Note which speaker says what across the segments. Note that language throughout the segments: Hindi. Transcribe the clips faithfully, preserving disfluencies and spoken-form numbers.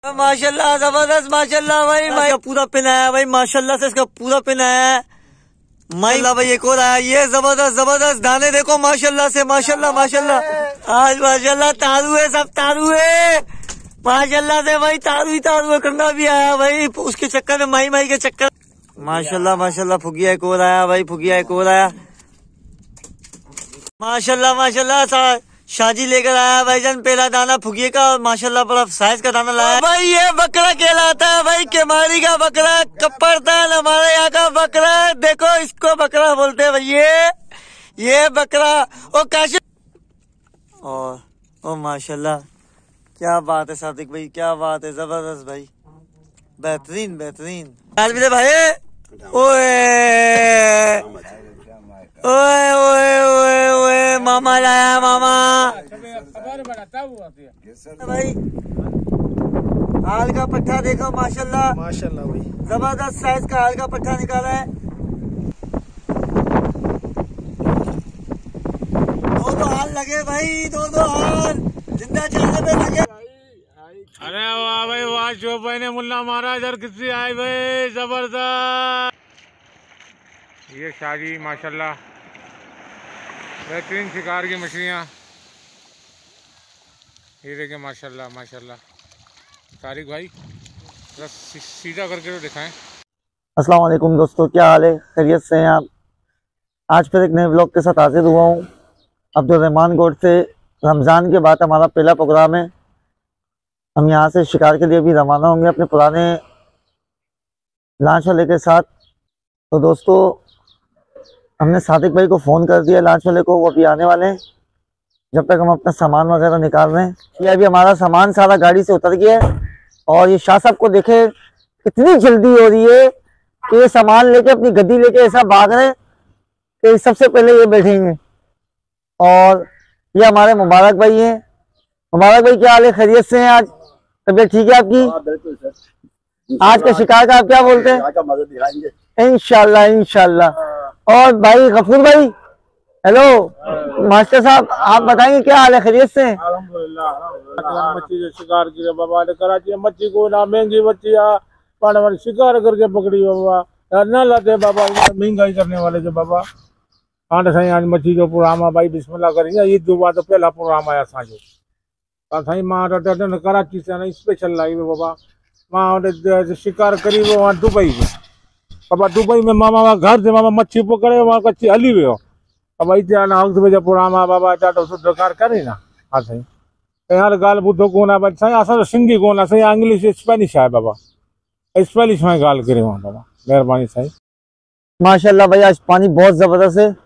Speaker 1: माशाल्लाह जबरदस्त माशाल्लाह भाई भाई पूरा पिन आया भाई माशाल्लाह से इसका पूरा पिन आया है माशाल्लाह भाई एक और आया ये जबरदस्त जबरदस्त दाने देखो माशाल्लाह से माशाल्लाह माशाल्लाह आज माशाल्लाह तारू है सब तारू है माशाल्लाह से भाई तारू ही तारू है कंगा भी आया भाई उसके चक्कर में माई माई के चक्कर माशाल्लाह माशाल्लाह फुगिया एक और आया भाई फुगिया एक और आया माशाल्लाह माशाल्लाह शाजी लेकर आया भाईजान पहला दाना फुगिए का और माशाल्लाह बड़ा साइज का दाना लाया भाई ये बकरा कहलाता है भाई केमारी का बकरा कप्परतान हमारे यहाँ का बकरा देखो इसको बकरा बोलते हैं भाई ये ये बकरा ओ काशी और ओ माशाल्लाह क्या बात है सादिक भाई क्या बात है जबरदस्त भाई बेहतरीन बेहतरीन भाई ओए ओए ओए ओए ओए मामा लाया मामा भाई हाल का पट्टा देखो माशाल्लाह माशाल्लाह भाई जबरदस्त साइज का हाल का पट्टा निकाला है दो दो हाल लगे भाई दो दो हाल जिंदा चाहने पे लगे
Speaker 2: अरे वाह भाई वाह जो भाई ने मुल्ला मारा इधर किसी आए भाई जबरदस्त ये शादी माशाल्लाह बेहतरीन शिकार की मछलियाँ ये देखें माशाल्लाह माशाल्लाह तारिक भाई जरा सीधा करके तो दिखाएं।
Speaker 1: अस्सलाम वालेकुम दोस्तों क्या हाल है खैरियत से हैं आप। आज फिर एक नए व्लॉग के साथ हाजिर हुआ हूँ अब्दुल रहमान गोड से। रमज़ान के बाद हमारा पहला प्रोग्राम है। हम यहाँ से शिकार के लिए भी रवाना होंगे अपने पुराने लांच वाले के साथ। तो दोस्तों हमने सादिक भाई को फ़ोन कर दिया लांच वाले को, वो अभी आने वाले हैं। जब तक हम अपना सामान वगैरह निकाल रहे हैं। ये अभी हमारा सामान सारा गाड़ी से उतर गया है और ये शाह साहब को देखे कितनी जल्दी हो रही है कि ये सामान लेके अपनी गद्दी लेके ऐसा भाग रहे हैं कि सबसे पहले ये बैठेंगे। और ये हमारे मुबारक भाई हैं। मुबारक भाई क्या हाल है खैरियत से हैं? आज तबीयत ठीक है आपकी? आज का शिकार का आप क्या बोलते हैं? इंशाल्लाह इंशाल्लाह। और भाई गफूर भाई हेलो मास्टर साहब आप बताएंगे क्या हाल है खैरियत से?
Speaker 2: अल्हम्दुलिल्लाह मच्छी जो शिकार की बाबा ने कराची मच्छी को ना महंगी मच्छी आ शिकार करके पकड़ी बाबा ना लाते बाबा महंगाई करने वाले जो बाबा हाँ साईं आज मच्छी जो प्रोग्राम भाई बिस्मिल्लाह करेंगे ईद दो बार तो पहला प्रोग्राम आया असांजो साईं मां कराची से स्पेशल लाई बाबा मां शिकार करी वो दुबई में बाबा दुबई में मामा घर से मामा मच्छी पकड़े वहाँ कच्छी हली वियो अब हिते हाणे में जो प्रोग्राम आहे बाबा ॾाढो सुठो कार करे ना। हा साईं हाल ॻाल्हि ॿुधो कोन आहे साईं असांजो सिंधी कोन आहे साईं इंग्लिश स्पेनिश आहे बाबा स्पेनिश में ॻाल्हि करियो आहे बाबा महिरबानी साईं।
Speaker 1: माशाल्लाह भाई आज पानी बहुत ज़बरदस्त है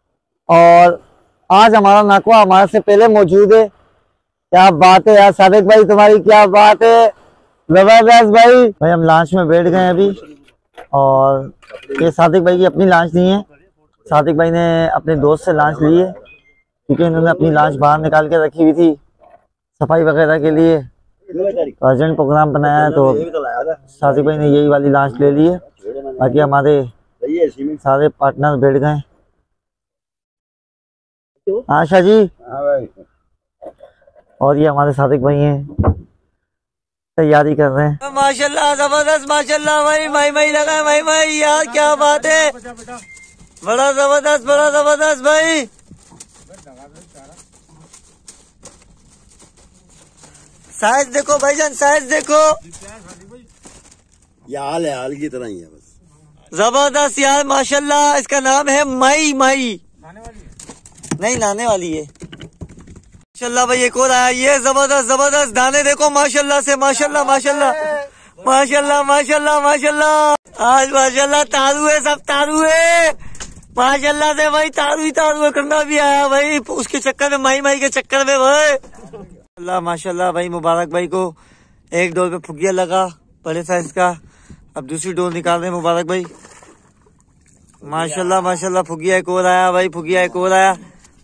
Speaker 1: और आज हमारा नाकवा हमारे से पहले मौजूद है। क्या बात है यार सादिक भाई तुम्हारी क्या बात है जबरदस्त भाई। भाई हम लांच में बैठ गए अभी और ये सादिक भाई की अपनी लांच नहीं है। सादिक भाई ने अपने दोस्त से लांच ली है क्योंकि इन्होंने अपनी लांच बाहर निकाल के रखी हुई थी सफाई वगैरह के लिए। तो अर्जेंट प्रोग्राम बनाया है तो सादिक भाई ने यही वाली लांच ले ली है। बाकी हमारे सारे पार्टनर बैठ गए। आशा जी और ये हमारे सादिक भाई हैं तैयारी कर रहे हैं। माशाल्लाह जबरदस्त माशाल्लाह भाई माई माई लगा माई माई यार क्या बात है बड़ा जबरदस्त बड़ा जबरदस्त भाई। साइज देखो भाईजान साइज देखो
Speaker 3: ये हाल है हाल की तरह ही है बस
Speaker 1: जबरदस्त यार माशाल्लाह। इसका नाम है माई माई नहीं नाने वाली है माशाल्लाह भाई एक और आया ये जबरदस्त जबरदस्त दाने देखो माशाल्लाह से माशाल्लाह माशाल्लाह माशाल्लाह माशाल्लाह माशाल्लाह आज माशाल्लाह तारू है सब तारू है माशाल्लाह से भाई तारू ही तारू है कंगा भी आया भाई उसके चक्कर में माई माई के चक्कर में भाई अल्लाह माशाल्लाह भाई मुबारक भाई को एक डोर पे फुगिया लगा बड़े साइज का। अब दूसरी डोर निकाल रहे मुबारक भाई माशाल्लाह माशाल्लाह फुगिया एक और आया भाई फुगिया एक और आया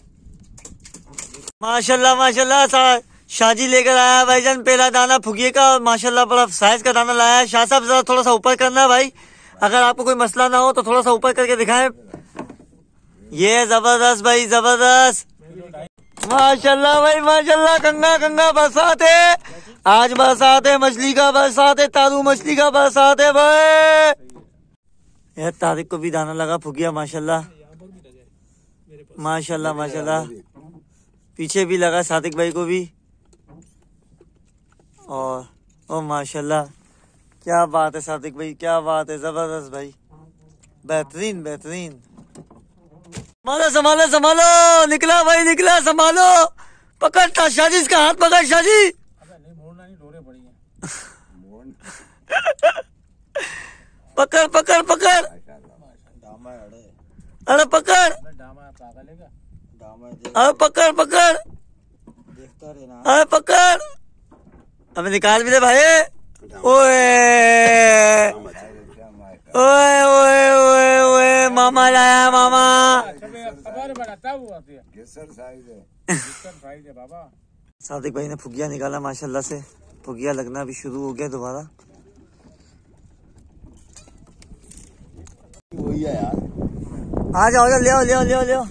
Speaker 1: माशाल्लाह माशाल्लाह शाजी लेकर आया भाईजान पहला दाना फुगिए का और माशाल्लाह बड़ा साइज का दाना लाया है। शाह साहब जरा थोड़ा सा ऊपर करना है भाई अगर आपको कोई मसला ना हो तो थोड़ा सा ऊपर करके दिखाएं। ये जबरदस्त भाई जबरदस्त माशाल्लाह भाई माशाल्लाह कंगा कंगा बरसात है आज बरसात है मछली का, बरसात है तारू मछली का, बरसात है भाई। यार तारिक को भी दाना लगा फुकिया माशाल्लाह माशाल्लाह माशाल्लाह। पीछे भी लगा सादिक भाई को भी। और ओ माशाल्लाह क्या बात है सादिक भाई, क्या बात है, जबरदस्त भाई, बेहतरीन बेहतरीन। संभालो संभालो संभालो, निकला भाई निकला, संभालो, पकड़ता शाजी, इसका हाथ पकड़ शाजी।
Speaker 2: नहीं मोड़ना नहीं, डोरे पड़ी हैं।
Speaker 1: पकड़ पकड़ पकड़, अरे पकड़, अरे पकड़ पकड़, अरे पकड़, अबे निकाल भी दे भाई। ओए ओए ओए ओए ओए, मामा लाया मामा। सादिक भाई ने फुगिया निकाला माशाल्लाह से, फुगिया लगना भी शुरू हो गया दोबारा।
Speaker 3: वही है यार,
Speaker 1: आ जाओ ले आओ ले आओ ले आओ ले आओ।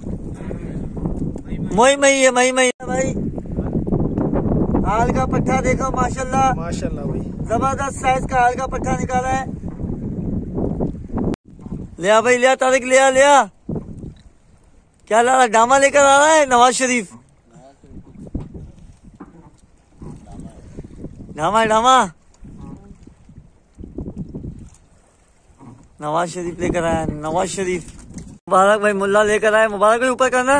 Speaker 1: मई मई है मई मई है भाई। हाल का पट्टा देखो माशाल्लाह
Speaker 2: माशाल्लाह भाई,
Speaker 1: जबरदस्त साइज का हाल का पट्टा निकाला है। ले आ भाई, ले आ तारिक, ले आ ले आ। क्या ला रहा, डामा लेकर आ रहा है नवाज शरीफ। डामा डामा नवाज शरीफ लेकर आया, नवाज शरीफ। मुबारक भाई, मुल्ला लेकर आया, मुबारक भाई ऊपर करना।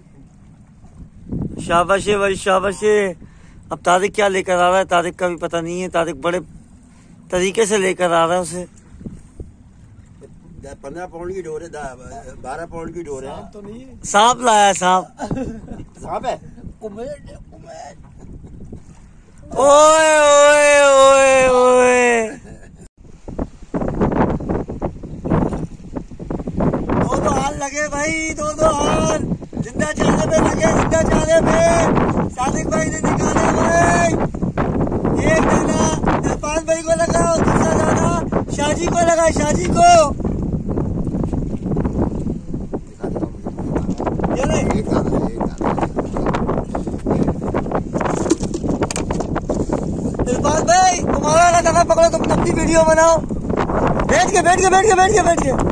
Speaker 1: शाबाश भाई शाबाश। अब तारिक क्या लेकर आ रहा है, तारिक का भी पता नहीं है। तारिक बड़े तरीके से लेकर आ रहा है उसे।
Speaker 3: पंद्रह पाउंड की डोर है, बारह पाउंड की डोर है।
Speaker 2: तो नहीं है,
Speaker 1: सांप लाया है, सांप।
Speaker 3: सांप है, कुमेट कुमेट।
Speaker 1: ओए ओए ओए ओए, दो दो हाल लगे भाई, दो दो हाल जिंदा जाने पे लगे, जिंदा जाने पे। सादिक भाई ने निकाले भाई, एक दाना इरफान भाई को लगा और दूसरा दाना शाजी को लगा, शाजी को। ये ले
Speaker 3: एक दाना है, एक दाना है।
Speaker 1: इरफान भाई तुम्हारा ना दाना पकड़ो, तुम अपनी वीडियो बनाओ। बैठ के बैठ के बैठ के बैठ के बैठ के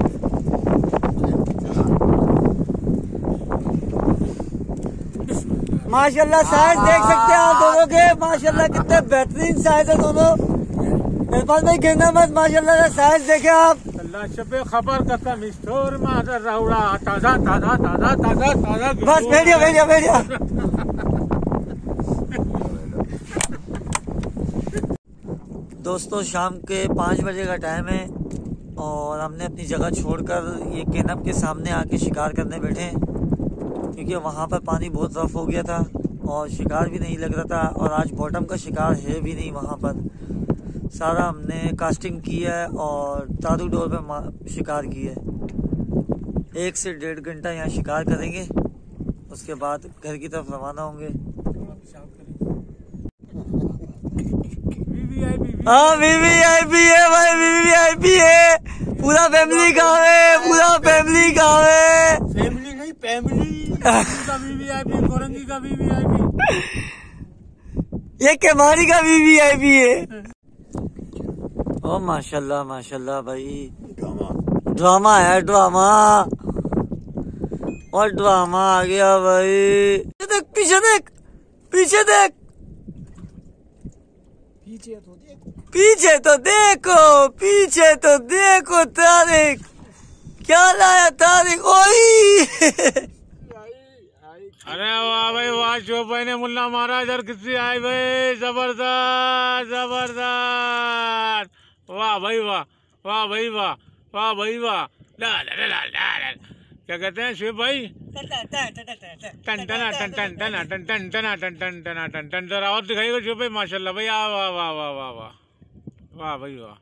Speaker 1: माशाल्लाह साइज देख सकते हैं आप दोनों के, माशाल्लाह कितने बेहतरीन साइज है दोनों। इरफान भाई गिरना मत, माशाल्लाह साइज देखे आप।
Speaker 2: अल्लाह शबे खबर कसम स्टोर मादर राउड़ा, ताजा ताजा ताजा ताजा ताजा।
Speaker 1: बस बैठिए बैठिए बैठिए। दोस्तों शाम के पाँच बजे का टाइम है और हमने अपनी जगह छोड़कर ये केनप के सामने आके शिकार करने बैठे हैं, क्योंकि वहाँ पर पानी बहुत रफ हो गया था और शिकार भी नहीं लग रहा था। और आज बॉटम का शिकार है भी नहीं वहाँ पर। सारा हमने कास्टिंग की है और तारू डोर पे शिकार की है। एक से डेढ़ घंटा यहाँ शिकार करेंगे, उसके बाद घर की तरफ रवाना होंगे। हाँ वीवीआईपी है भाई, वीवीआईपी है, पूरा फैमिली का है, पूरा फैमिली का है।
Speaker 2: फैमिली नहीं फैमिली का वीवीआईपी, कोरंगी का वीवीआईपी,
Speaker 1: ये केमारी का वीवीआईपी है। ओ माशाल्लाह माशाल्लाह भाई,
Speaker 3: ड्रामा
Speaker 1: ड्रामा है ड्रामा, और ड्रामा आ गया भाई। देख पीछे देख, पीछे देख,
Speaker 2: पीछे तो देखो,
Speaker 1: पीछे तो देखो, पीछे तो देखो। तारिक क्या लाया तारिक, ओही।
Speaker 2: अरे वाह भाई वाह, जो भाई ने मुन्ना मारा इधर किसी आई भाई, जबरदस्त जबरदस्त, वाह भाई वाह, वाह भाई वाह, वाह भाई वाह। ला ला ला ला ला, क्या कहते हैं शिव भाई, टन टना टन टन टना टन टन टना टन टन टना टन टन। जरा और दिखाइएगा शिव भाई, माशाल्लाह भाई, वाह वाह वाह वाह वाह वाह वाह भाई वाह।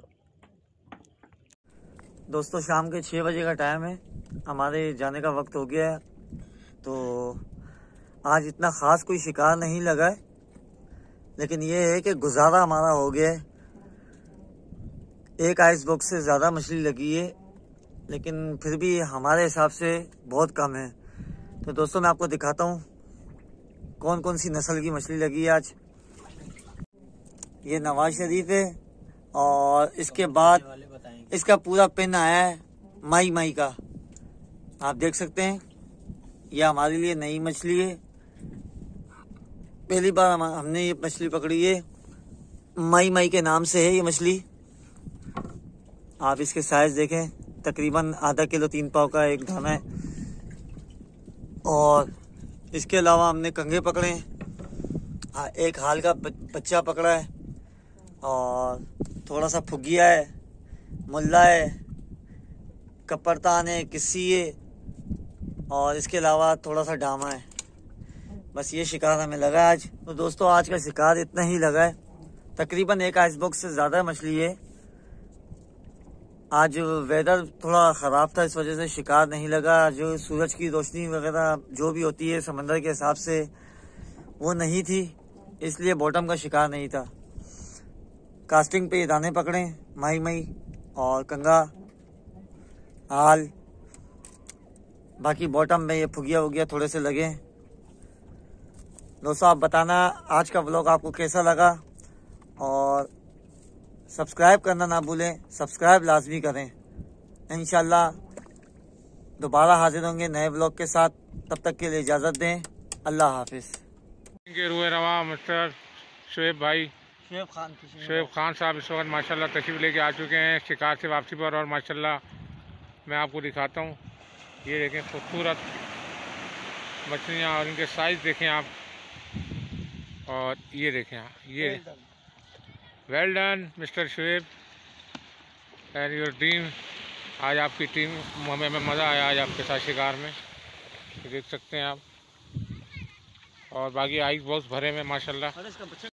Speaker 1: दोस्तों शाम के छः बजे का टाइम है, हमारे जाने का वक्त हो गया है। तो आज इतना ख़ास कोई शिकार नहीं लगा है, लेकिन ये है कि गुजारा हमारा हो गया है। एक आइस बॉक्स से ज़्यादा मछली लगी है, लेकिन फिर भी हमारे हिसाब से बहुत कम है। तो दोस्तों मैं आपको दिखाता हूँ कौन कौन सी नस्ल की मछली लगी है आज। ये नवाज शरीफ है। और इसके बाद इसका पूरा पिन आया है माई माई का, आप देख सकते हैं। ये हमारे लिए नई मछली है, पहली बार हम, हमने ये मछली पकड़ी है। माई माई के नाम से है ये मछली। आप इसके साइज देखें, तकरीबन आधा किलो तीन पाव का एक दाना है। और इसके अलावा हमने कंघे पकड़े हैं, हाँ, एक हाल का बच्चा पकड़ा है, और थोड़ा सा फुगिया है, मुल्ला है, कपरतान है, किस्सी है, और इसके अलावा थोड़ा सा डामा है। बस ये शिकार हमें लगा आज। तो दोस्तों आज का शिकार इतना ही लगा है, तकरीबन एक आइसबॉक्स से ज़्यादा मछली है। आज वेदर थोड़ा ख़राब था, इस वजह से शिकार नहीं लगा। जो सूरज की रोशनी वगैरह जो भी होती है समंदर के हिसाब से वो नहीं थी, इसलिए बॉटम का शिकार नहीं था। कास्टिंग पे दाने पकड़े, माई माई और कंगा हाल, बाकी बॉटम में ये फुगिया वुगिया थोड़े से लगे। दोस्तों आप बताना आज का व्लॉग आपको कैसा लगा, और सब्सक्राइब करना ना भूलें, सब्सक्राइब लाजमी करें। इंशाल्लाह दोबारा हाजिर होंगे नए व्लॉग के साथ, तब तक के लिए इजाज़त दें। अल्लाह हाफिज़।
Speaker 2: के रुए रवा मिस्टर शुएब भाई,
Speaker 1: शुएब खान
Speaker 2: शुएब खान साहब इस वक्त माशाल्लाह तशरीफ लेके आ चुके हैं शिकार से वापसी पर। और माशाल्लाह मैं आपको दिखाता हूँ, ये देखें खूबसूरत मछलियाँ और इनके साइज़ देखें आप। और ये देखें ये well done mister Shoaib and your team. आज आपकी टीम हमें हमें मज़ा आया आज आपके साथ शिकार में, देख सकते हैं आप। और बाकी आइस बॉक्स भरे में माशाल्लाह।